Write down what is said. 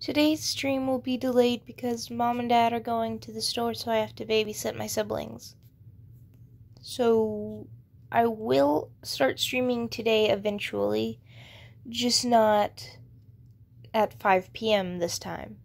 Today's stream will be delayed because Mom and Dad are going to the store, so I have to babysit my siblings. So, I will start streaming today eventually, just not at 5 p.m. this time.